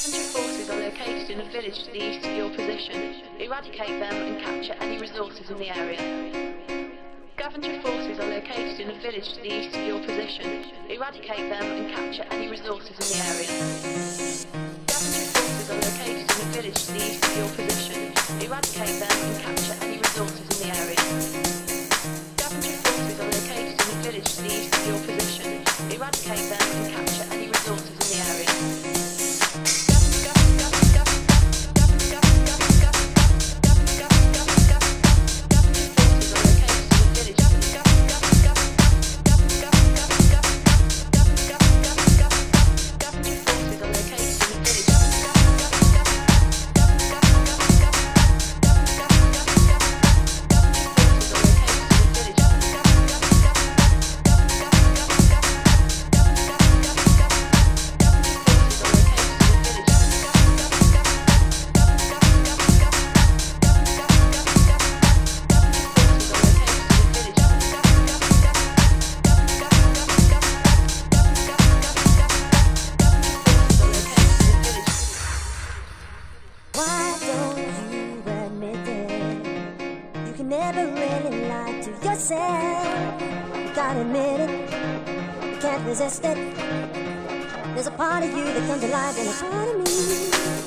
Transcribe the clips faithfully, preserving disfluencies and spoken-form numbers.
Infantry forces are located in a village to the east of your position. Eradicate them and capture any resources in the area. Infantry forces are located in a village to the east of your position. Eradicate them and capture any resources in the area. Infantry forces are located in a village to the east of your position. Eradicate them and capture any resources in the area. Infantry forces are located in a village to the east of your position. Eradicate them and capture any resources in the area. Resist it. There's a part of you that comes alive in a part of me.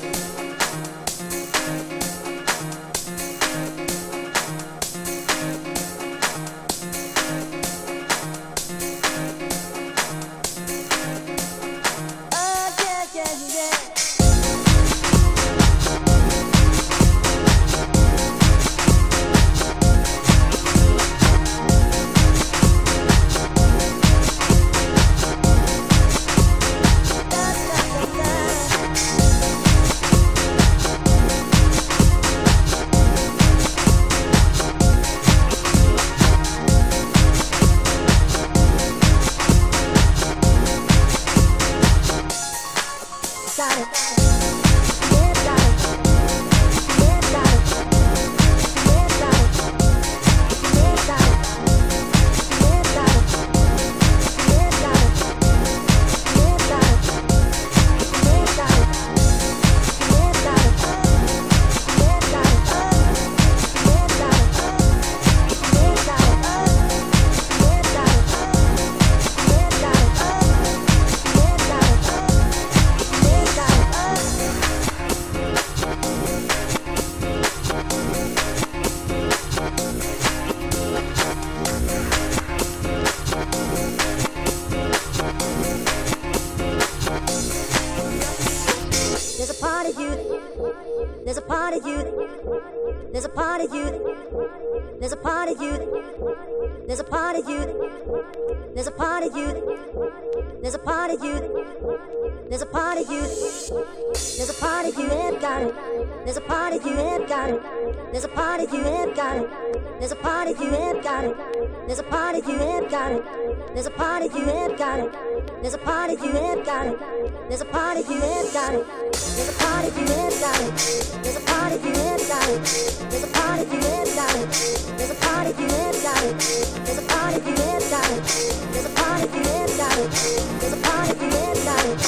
There's a party you ain't got it. There's a party you ain't got it. There's a party you ain't got it. There's a party you ain't got it. There's a party you ain't got it. There's a party you ain't got it. There's a party you ain't got it. There's a party you ain't got it. There's a party you ain't got it. There's a party you ain't got it.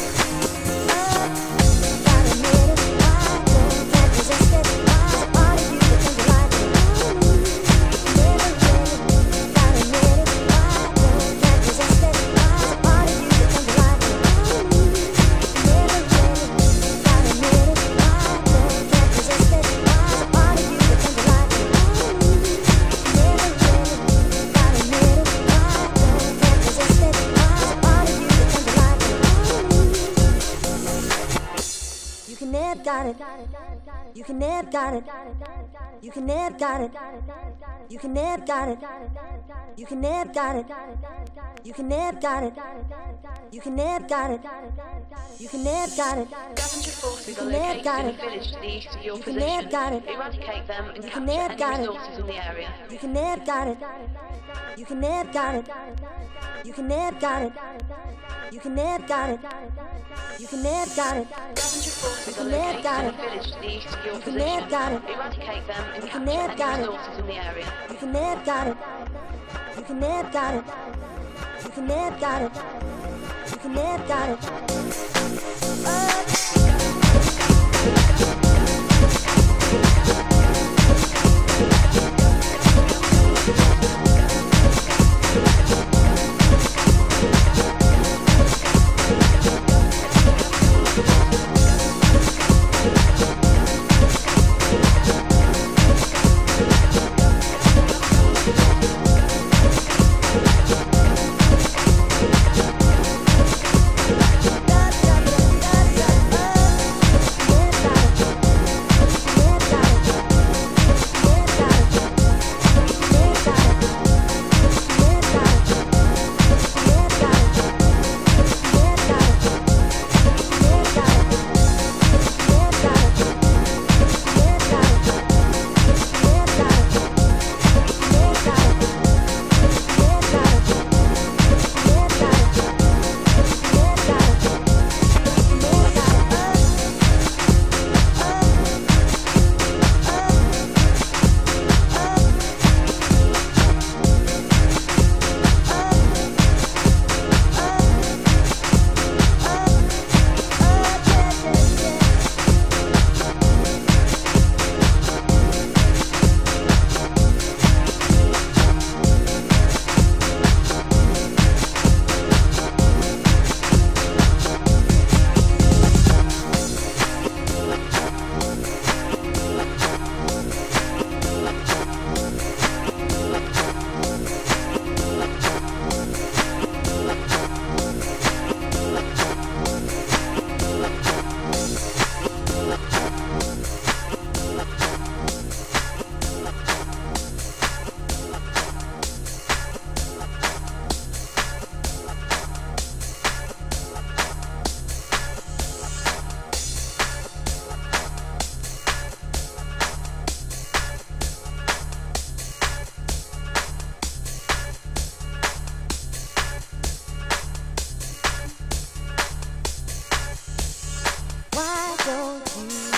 Oh, gotta admit it. I can't resist it. There's a party you that comes alive. Got it. You can never got it. You can never got it. You can never got it. You can never got it. You can never got it. You can never got it. You can never got it. Infantry forces are located in a village to the east of your position. Eradicate them and capture any resources in the area. You can never got it. You can never got it. You can never got it. You can never got it. You can never got it. Infantry forces are located in a village to the east of your position. Eradicate them and capture any resources in the area. You can never got it. You can never got it. You can never got it. You can never got it. Oh.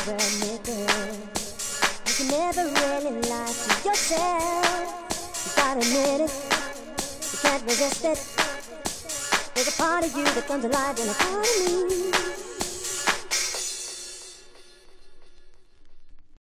never admit it. You can never really lie to yourself. You gotta admit it. You can't resist it. There's a part of you that comes alive in a part of me.